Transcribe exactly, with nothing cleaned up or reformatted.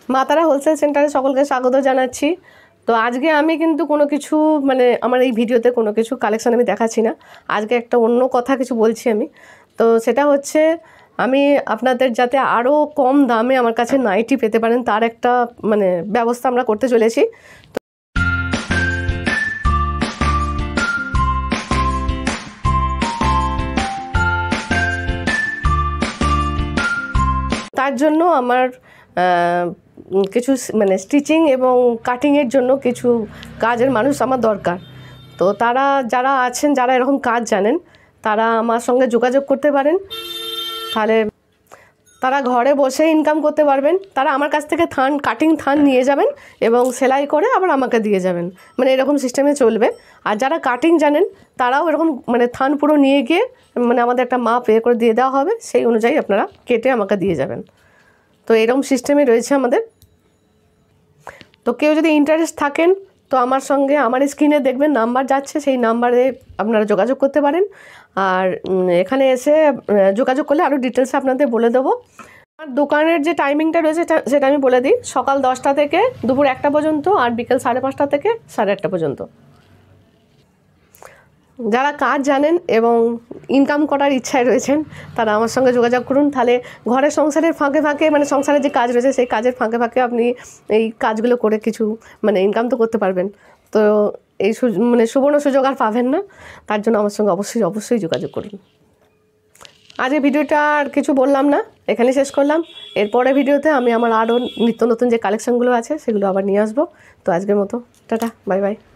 মা তারা হোলসেল সেন্টারে সকলকে স্বাগত জানাচ্ছি। তো আজকে আমি কিন্তু কোনো কিছু মানে আমার এই ভিডিওতে কোনো কিছু কালেকশান আমি দেখাচ্ছি না। আজকে একটা অন্য কথা কিছু বলছি আমি। তো সেটা হচ্ছে আমি আপনাদের যাতে আরও কম দামে আমার কাছে নাইটি পেতে পারেন তার একটা মানে ব্যবস্থা আমরা করতে চলেছি। তার জন্য আমার কিছু মানে স্টিচিং এবং কাটিংয়ের জন্য কিছু কাজের মানুষ আমার দরকার। তো তারা যারা আছেন যারা এরকম কাজ জানেন তারা আমার সঙ্গে যোগাযোগ করতে পারেন, তাহলে তারা ঘরে বসে ইনকাম করতে পারবেন। তারা আমার কাছ থেকে থান কাটিং থান নিয়ে যাবেন এবং সেলাই করে আবার আমাকে দিয়ে যাবেন, মানে এরকম সিস্টেমে চলবে। আর যারা কাটিং জানেন তারাও এরকম মানে থান পুরো নিয়ে গিয়ে মানে আমাদের একটা মাপ এ করে দিয়ে দেওয়া হবে, সেই অনুযায়ী আপনারা কেটে আমাকে দিয়ে যাবেন। তো এরকম সিস্টেমে রয়েছে আমাদের। তো কেউ যদি ইন্টারেস্ট থাকেন তো আমার সঙ্গে আমার স্ক্রিনে দেখবেন নাম্বার যাচ্ছে, সেই নাম্বারে আপনারা যোগাযোগ করতে পারেন। আর এখানে এসে যোগাযোগ করলে আরও ডিটেলসে আপনাদের বলে দেবো। আর দোকানের যে টাইমিংটা রয়েছে সেটা আমি বলে দিই, সকাল দশটা থেকে দুপুর একটা পর্যন্ত আর বিকেল সাড়ে পাঁচটা থেকে সাড়ে আটটা পর্যন্ত। যারা কাজ জানেন এবং ইনকাম করার ইচ্ছায় রয়েছেন তারা আমার সঙ্গে যোগাযোগ করুন, তাহলে ঘরের সংসারের ফাঁকে ফাঁকে মানে সংসারের যে কাজ রয়েছে সেই কাজের ফাঁকে ফাঁকে আপনি এই কাজগুলো করে কিছু মানে ইনকাম তো করতে পারবেন। তো এই মানে সুবর্ণ সুযোগ আর পাবেন না, তার জন্য আমার সঙ্গে অবশ্যই অবশ্যই যোগাযোগ করুন। আজ এই ভিডিওটা আর কিছু বললাম না, এখানে শেষ করলাম। এরপরে ভিডিওতে আমি আমার আরও নিত্য নতুন যে কালেকশানগুলো আছে সেগুলো আবার নিয়ে আসবো। তো আজকের মতো টাটা, বাই বাই।